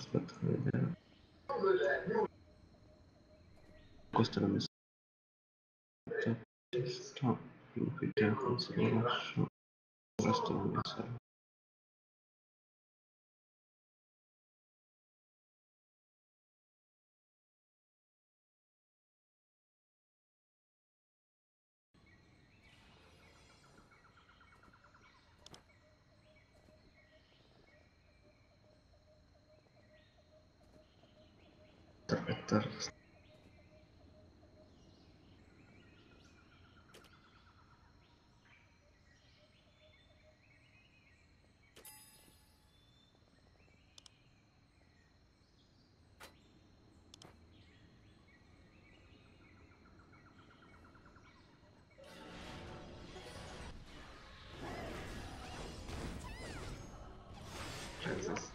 Aspetta a vedere. Questo è la mia sta qui tempo se lo lascio. Questo non mi serve. Aspetta. Jesus.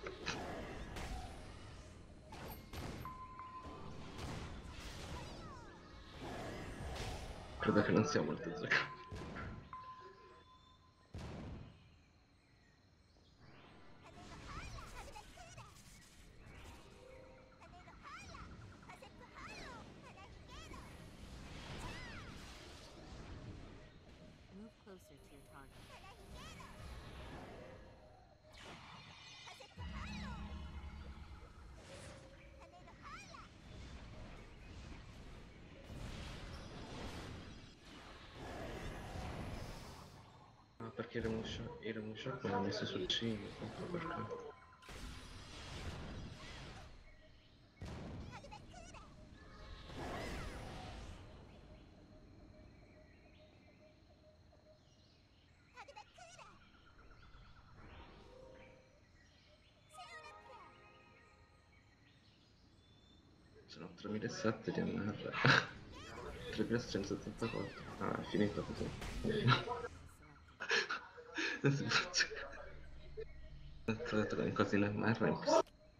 Credo che non sia molto giocato. Move closer to your target. Ah, perché il Remusha l'ha messo sul 5, ecco perché. Sono 3007 di MR. 3674. Ah, è finito così. Adesso faccio. Ho detto che così l'MR è impossibile.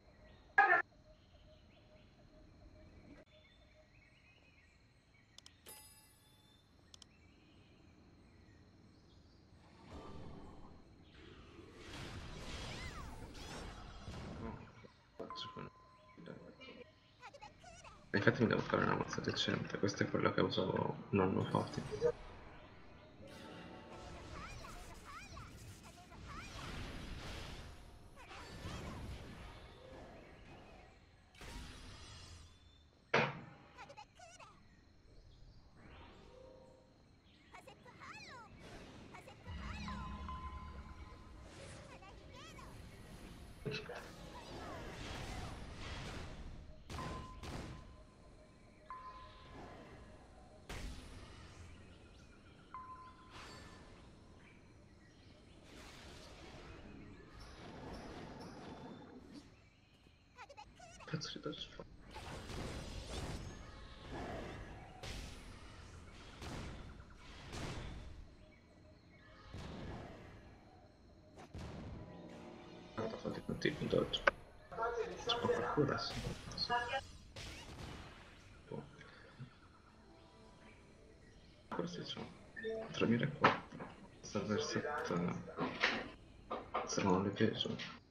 Faccio con. Infatti mi devo fare una mazza decente, questo è quello che uso nonno Foti. Cazzo di touch fa? Guarda, fatti tutti i dodge. C'è poco qualcuno adesso. Forse c'ho 3004. Server 7. Se non le vedo.